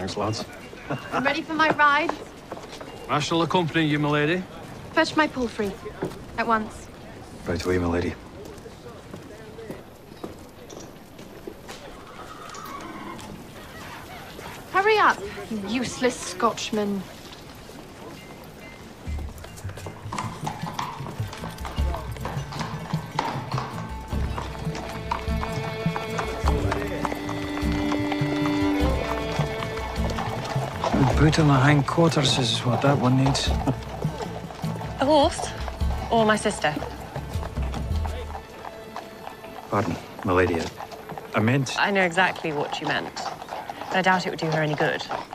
Thanks, lads. I'm ready for my ride. I shall accompany you, my lady. Fetch my palfrey. At once. Right away, my lady. Hurry up, you useless Scotchman. A boot on the hindquarters is what that one needs. A horse? Or my sister? Pardon, my lady. I meant... I know exactly what you meant. But I doubt it would do her any good.